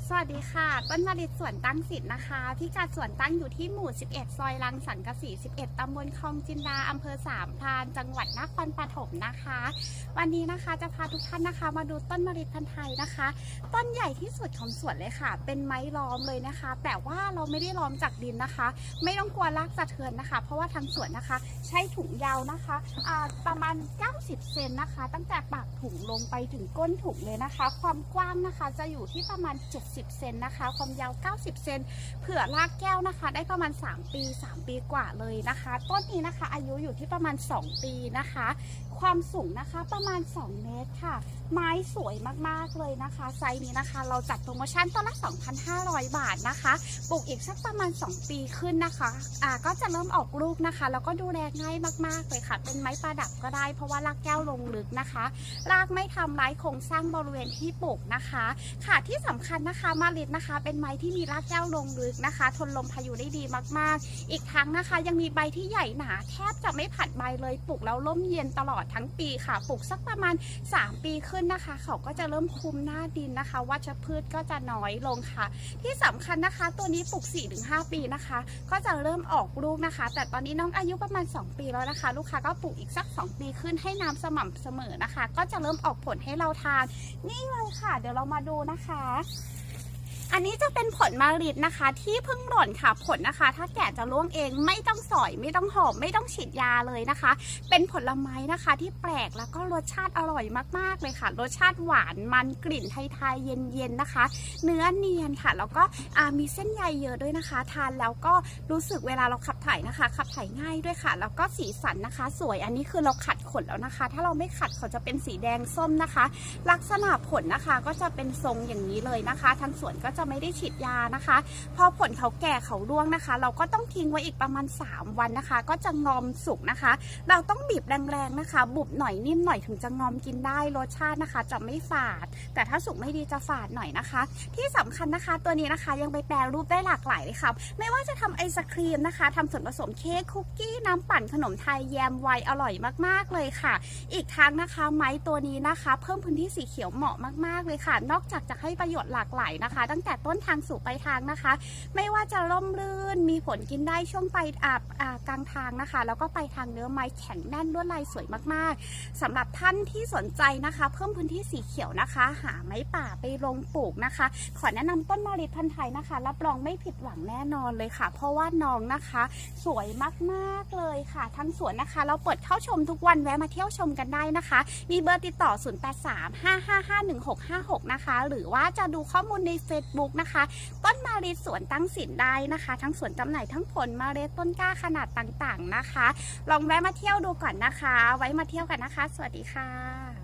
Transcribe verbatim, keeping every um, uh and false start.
สวัสดีค่ะต้นมะลิสวนตั้งสิทธิ์นะคะพิกัดสวนตั้งอยู่ที่หมู่สิบเอ็ดซอยรังสรรค์กษีสิบเอ็ดตำบลคลองจินดาอำเภอสามพรานจังหวัดนครปฐมนะคะวันนี้นะคะจะพาทุกท่านนะคะมาดูต้นมะลิพันธุ์ไทยนะคะต้นใหญ่ที่สุดของสวนเลยค่ะเป็นไม้ล้อมเลยนะคะแต่ว่าเราไม่ได้ล้อมจากดินนะคะไม่ต้องกลัวรากสะเทือนนะคะเพราะว่าทางสวนนะคะใช้ถุงยาวนะคะประมาณเก้าสิบเซนนะคะตั้งแต่ปากถุงลงไปถึงก้นถุงเลยนะคะความกว้างนะคะจะอยู่ที่ประมาณเจ็ดสิบเซนนะคะความยาวเก้าสิบเซนเผื่อรากแก้วนะคะได้ประมาณสามปีสามปีกว่าเลยนะคะต้นนี้นะคะอายุอยู่ที่ประมาณสองปีนะคะความสูงนะคะประมาณสองเมตรค่ะไม้สวยมากๆเลยนะคะไซส์นี้นะคะเราจัดโปรโมชั่นต้นละ สองพันห้าร้อย บาทนะคะปลูกอีกสักประมาณสองปีขึ้นนะคะอ่าก็จะเริ่มออกลูกนะคะแล้วก็ดูแลง่ายมากๆเลยค่ะเป็นไม้ประดับก็ได้เพราะว่ารากแก้วลงลึกนะคะรากไม่ทำร้ายโครงสร้างบริเวณที่ปลูกนะคะค่ะที่สำคัญนะคะมะลินะคะเป็นไม้ที่มีรากแก้วลงลึกนะคะทนลมพายุได้ดีมากๆอีกทั้งนะคะยังมีใบที่ใหญ่หนาแทบจะไม่ผัดใบเลยปลูกแล้วร่มเย็นตลอดทั้งปีค่ะปลูกสักประมาณสามปีขึ้นนะคะเขาก็จะเริ่มคุมหน้าดินนะคะวัชพืชก็จะน้อยลงค่ะที่สำคัญนะคะตัวนี้ปลูก สี่ถึงห้า ปีนะคะก็จะเริ่มออกลูกนะคะแต่ตอนนี้น้องอายุประมาณสองปีแล้วนะคะลูกค้าก็ปลูกอีกสักสองปีขึ้นให้น้ำสม่ำเสมอนะคะก็จะเริ่มออกผลให้เราทานนี่เลยค่ะเดี๋ยวเรามาดูนะคะอันนี้จะเป็นผลมะลินะคะที่เพิ่งหล่นค่ะผลนะคะถ้าแก่จะร่วงเองไม่ต้องสอยไม่ต้องหอมไม่ต้องฉีดยาเลยนะคะเป็นผลไม้นะคะที่แปลกแล้วก็รสชาติอร่อยมากๆเลยค่ะรสชาติหวานมันกลิ่นไทยๆเย็นๆนะคะเนื้อเนียนค่ะแล้วก็มีเส้นใยเยอะด้วยนะคะทานแล้วก็รู้สึกเวลาเราขับถ่ายนะคะขับถ่ายง่ายด้วยค่ะแล้วก็สีสันนะคะสวยอันนี้คือเราขัดขนแล้วนะคะถ้าเราไม่ขัดเขาจะเป็นสีแดงส้มนะคะลักษณะผลนะคะก็จะเป็นทรงอย่างนี้เลยนะคะทางสวนก็จะไม่ได้ฉีดยานะคะพอผลเขาแก่เขาร่วงนะคะเราก็ต้องทิ้งไว้อีกประมาณสามวันนะคะก็จะงอมสุกนะคะเราต้องบีบแรงๆนะคะบุบหน่อยนิ่มหน่อยถึงจะงอมกินได้รสชาตินะคะจะไม่ฝาดแต่ถ้าสุกไม่ดีจะฝาดหน่อยนะคะที่สำคัญนะคะตัวนี้นะคะยังไปแปรรูปได้หลากหลายเลยค่ะไม่ว่าจะทำไอศครีมนะคะทำส่วนผสมเค้กคุกกี้น้ำปั่นขนมไทยแยมไวน์อร่อยมากๆเลยค่ะอีกทั้งนะคะไม้ตัวนี้นะคะเพิ่มพื้นที่สีเขียวเหมาะมากๆเลยค่ะนอกจากจะให้ประโยชน์หลากหลายนะคะตั้งแต่ต้นทางสู่ปลายทางนะคะไม่ว่าจะร่มรื่นมีผลกินได้ช่วงไปอ่ากลางทางนะคะแล้วก็ไปทางเนื้อไม้แข็งแน่นลวดลายสวยมากๆสำหรับท่านที่สนใจนะคะเพิ่มพื้นที่สีเขียวนะคะหาไม้ป่าไปลงปลูกนะคะขอแนะนำต้นมะลิพันธุ์ไทยนะคะรับรองไม่ผิดหวังแน่นอนเลยค่ะเพราะว่าน้องนะคะสวยมากๆเลยค่ะทั้งสวนนะคะเราเปิดเข้าชมทุกวันแวะมาเที่ยวชมกันได้นะคะมีเบอร์ติดต่อศูนย์ แปด สาม ห้า ห้า ห้า หนึ่ง หก ห้า หกนะคะหรือว่าจะดูข้อมูลใน เฟซบุ๊ก นะคะต้นมะลิสวนตั้งสินได้นะคะทั้งสวนจำหน่ายทั้งผลมะลิต้นกล้าขนาดต่างๆนะคะลองแวะมาเที่ยวดูก่อนนะคะไว้มาเที่ยวกันนะคะสวัสดีค่ะ